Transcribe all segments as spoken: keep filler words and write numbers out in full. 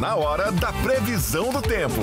na hora da previsão do tempo.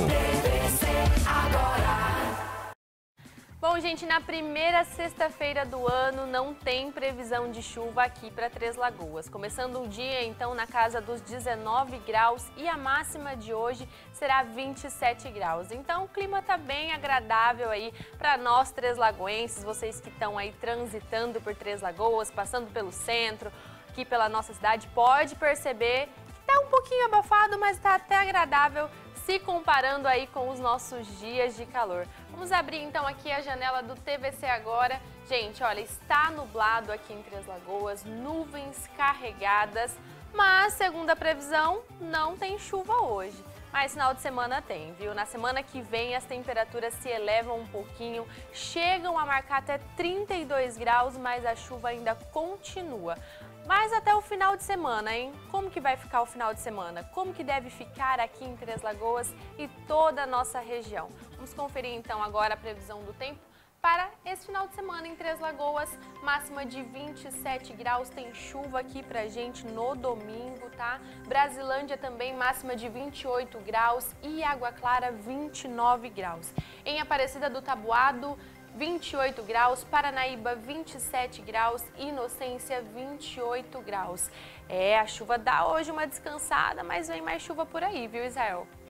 Bom, gente, na primeira sexta-feira do ano não tem previsão de chuva aqui para Três Lagoas. Começando o dia, então, na casa dos dezenove graus e a máxima de hoje será vinte e sete graus. Então, o clima tá bem agradável aí para nós treslagoenses, vocês que estão aí transitando por Três Lagoas, passando pelo centro, aqui pela nossa cidade, pode perceber que tá um pouquinho abafado, mas tá até agradável se comparando aí com os nossos dias de calor. Vamos abrir então aqui a janela do T V C agora. Gente, olha, está nublado aqui em Três Lagoas, nuvens carregadas, mas segundo a previsão, não tem chuva hoje. Mas final de semana tem, viu? Na semana que vem as temperaturas se elevam um pouquinho, chegam a marcar até trinta e dois graus, mas a chuva ainda continua. Mas até o final de semana, hein? Como que vai ficar o final de semana? Como que deve ficar aqui em Três Lagoas e toda a nossa região? Vamos conferir então agora a previsão do tempo para esse final de semana em Três Lagoas. Máxima de vinte e sete graus, tem chuva aqui pra gente no domingo, tá? Brasilândia também, máxima de vinte e oito graus e Água Clara, vinte e nove graus. Em Aparecida do Taboado, vinte e oito graus, Paranaíba vinte e sete graus, Inocência vinte e oito graus. É, a chuva dá hoje uma descansada, mas vem mais chuva por aí, viu, Israel?